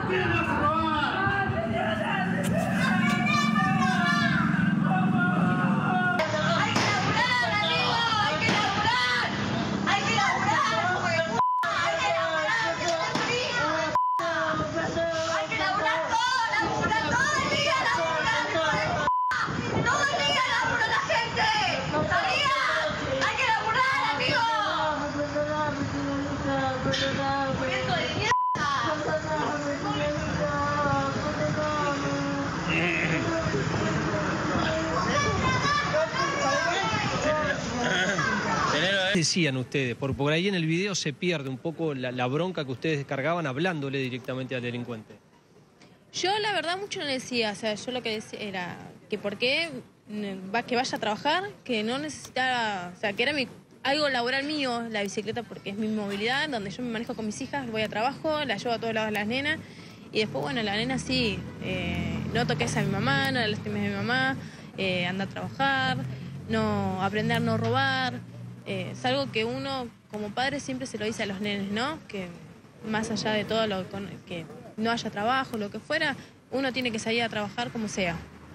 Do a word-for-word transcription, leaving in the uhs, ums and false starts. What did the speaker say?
¿Qué decían ustedes? Por, por ahí en el video se pierde un poco la, la bronca que ustedes descargaban hablándole directamente al delincuente. Yo la verdad mucho no le decía, o sea, yo lo que decía era que por qué va, que vaya a trabajar, que no necesitaba, o sea, que era mi, algo laboral mío, la bicicleta, porque es mi movilidad, donde yo me manejo con mis hijas, voy a trabajo, la llevo a todos lados a las nenas, y después, bueno, la nena sí, eh, no toques a mi mamá, no la lastimes a mi mamá, eh, anda a trabajar, no aprender a no robar. Eh, es algo que uno, como padre, siempre se lo dice a los nenes, ¿no? Que más allá de todo lo que no haya trabajo, lo que fuera, uno tiene que salir a trabajar como sea.